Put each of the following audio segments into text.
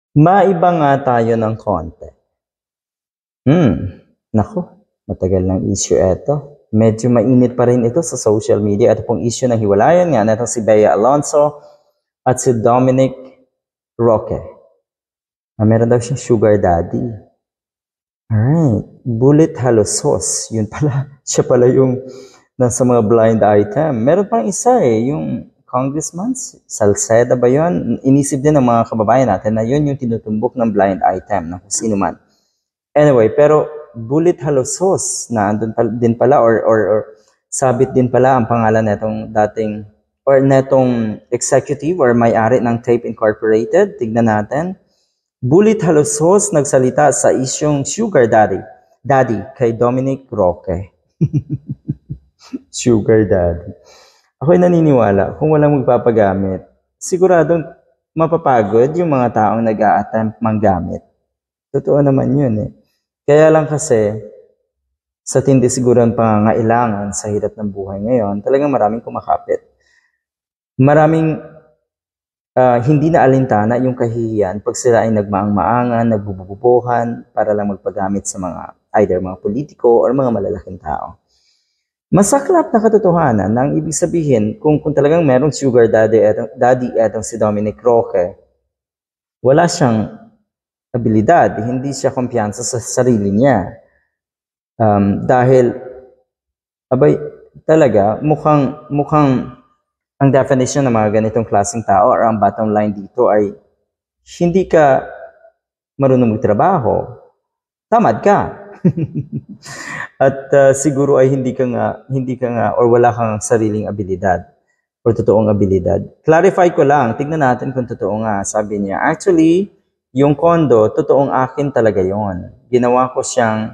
Maiba nga tayo ng konti. Naku, matagal ng issue eto. Medyo mainit pa rin ito sa social media. Ito pong issue ng hiwalayan nga na si Bea Alonso at si Dominic Roque. Meron daw siyang sugar daddy. Alright, Bullet Halosos. Yun pala, siya pala yung nasa mga blind item. Meron pang isa yung Congressman Salceda ba yun? Inisip din ng mga kababayan natin na yun yung tinutumbok ng blind item ng sino man. Anyway, pero Bullet Halosos na andun din pala or sabit din pala ang pangalan netong dating or netong executive or may-ari ng Tape Incorporated. Tignan natin. Bullet Halosos nagsalita sa isyong sugar daddy kay Dominic Roque. Sugar daddy. Ako'y naniniwala kung walang magpapagamit, siguradong mapapagod yung mga taong nag-a-attempt manggamit. Totoo naman yun eh. Kaya lang kasi, sa tindi siguro ang pangangailangan sa hirap ng buhay ngayon, talagang maraming kumakapit. Maraming hindi na alintana yung kahihiyan pag sila ay nagmaang-maangan, nagbubububuhan para lang magpagamit sa mga either mga politiko or mga malalaking tao. Masaklap na katotohanan na ang ibig sabihin kung talagang merong sugar daddy etong si Dominic Roque, wala siyang abilidad, hindi siya kumpiyansa sa sarili niya. Dahil, talaga, mukhang ang definition ng mga ganitong klaseng tao or ang bottom line dito ay hindi ka marunong magtrabaho, tamad ka. At siguro ay hindi ka nga or wala kang sariling abilidad or totoong abilidad. Clarify ko lang, tignan natin kung totoo nga. Sabi niya, actually, yung condo, totoong akin talaga yon. Ginawa ko siyang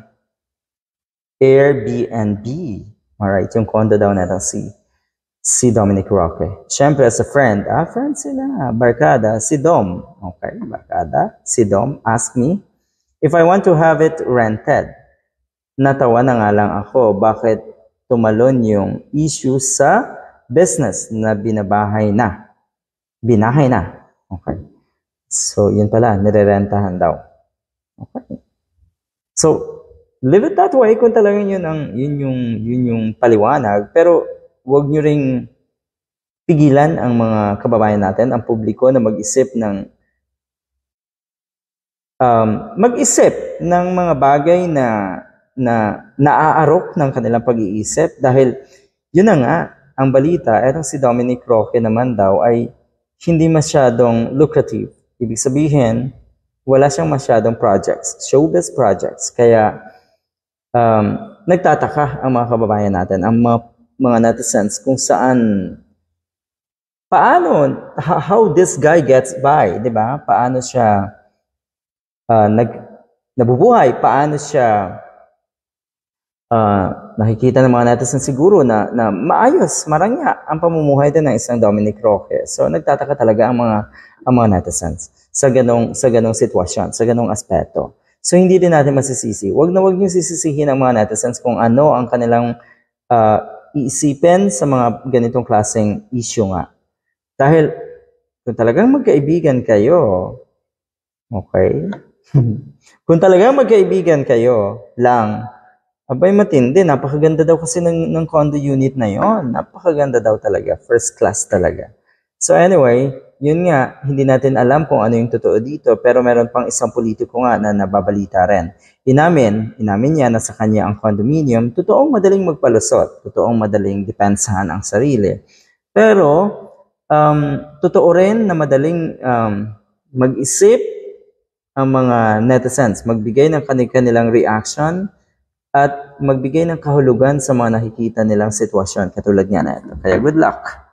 Airbnb. Alright, yung condo daw na si Dominic Roque. Siyempre, as a friend sila, barkada, si Dom. Okay, barkada, si Dom asked me if I want to have it rented. Natawa na nga lang ako, bakit tumalon yung issue sa business na binahay na. Okay. So, yun pala, nirerentahan daw. Okay. So, live it that way kung talagang yun yung paliwanag. Pero, huwag nyo ring pigilan ang mga kababayan natin, ang publiko na mag-isip ng mga bagay na naaarok ng kanilang pag-iisip dahil yun na nga, ang balita, etong si Dominic Roque naman daw ay hindi masyadong lucrative. Ibig sabihin, wala siyang masyadong projects, showbiz projects. Kaya nagtataka ang mga kababayan natin, ang mga netizens kung how this guy gets by, di ba? Paano siya nabubuhay, paano siya nakikita ng mga netizens siguro na maayos, marangya ang pamumuhay din ng isang Dominic Roque. So nagtataka talaga ang mga netizens sa ganong sitwasyon, sa ganong aspeto. So hindi din natin masisisi. Huwag niyo sisisihin ang mga netizens kung ano ang kanilang iisipin sa mga ganitong klaseng issue nga. Dahil kung talagang magkaibigan kayo, okay? Kung talagang magkaibigan kayo lang, abay matindi, napakaganda daw kasi ng condo unit na yon. Napakaganda daw talaga, first class talaga. So anyway, yun nga, hindi natin alam kung ano yung totoo dito, pero meron pang isang politiko nga na nababalita rin. Inamin niya na sa kanya ang condominium, totoong madaling magpalusot, totoong madaling depensahan ang sarili. Pero, totoo rin na madaling mag-isip ang mga netizens, magbigay ng kanilang reaction, at magbigay ng kahulugan sa mga nakikita nilang sitwasyon katulad nga na ito. Kaya good luck!